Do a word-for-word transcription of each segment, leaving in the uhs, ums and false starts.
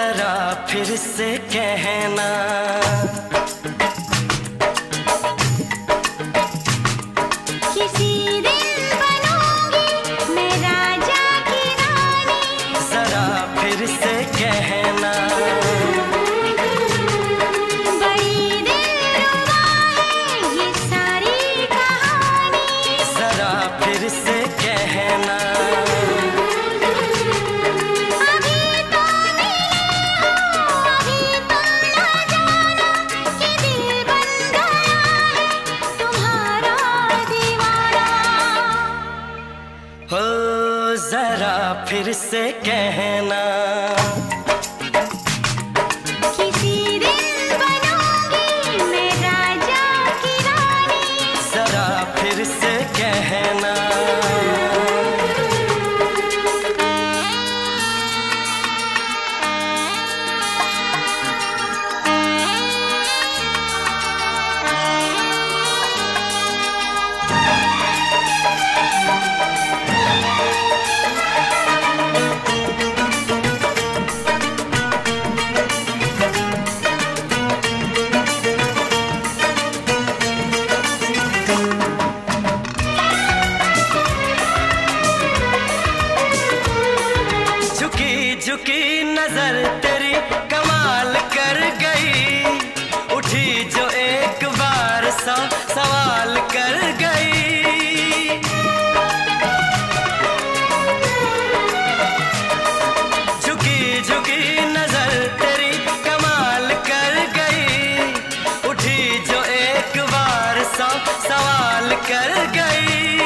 जरा फिर से कहना, किसी दिन बनूंगी मैं राजा की रानी। जरा फिर से कहना, बड़ी दिलरुबा है ये सारी कहानी। जरा फिर से कहना, हो जरा फिर से कहना, किसी दिन बनूंगी मैं राजा की रानी। जरा फिर से कहना, झुकी नजर तेरी कमाल कर गई, उठी जो एक बार सौ सवाल कर गई। झुकी झुकी नजर तेरी कमाल कर गई, उठी जो एक बार सौ सवाल कर गई।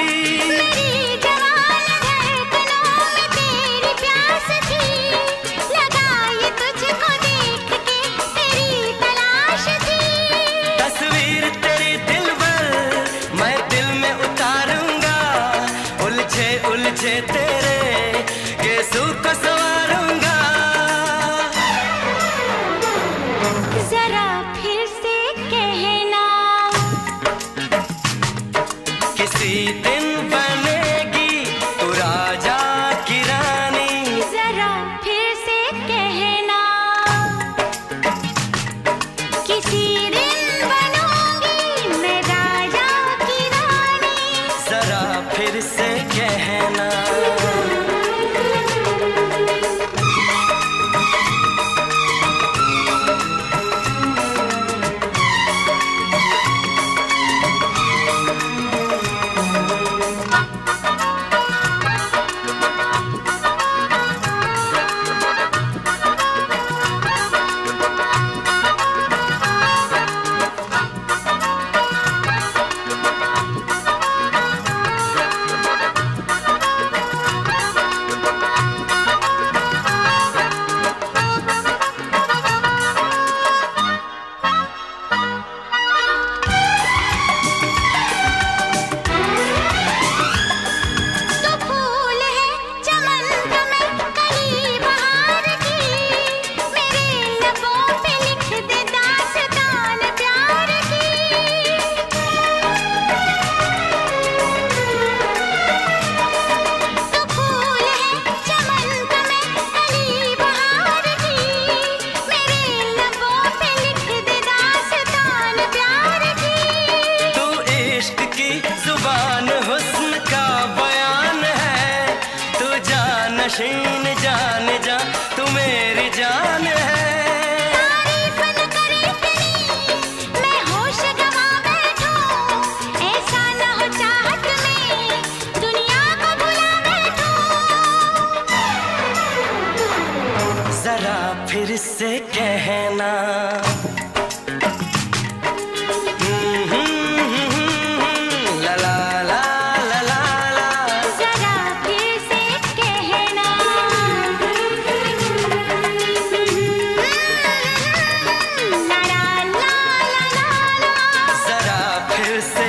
उलझे तेरे गेसू को संवारूंगा, जरा फिर से कहना, किसी दिन बनेगी तू राजा की रानी। जरा फिर से कहना, किसी दिन बनूंगी मैं राजा की रानी। जरा फिर से कहना, जुबान हुस्न का बयान है, तू जानशीन जान जा तू मेरी जान है। तारीफ न करे तेरी मैं होश गंवा बैठूं, ऐसा न हो चाहत में दुनिया को भुला बैठूं। जरा फिर से कहना, फिर से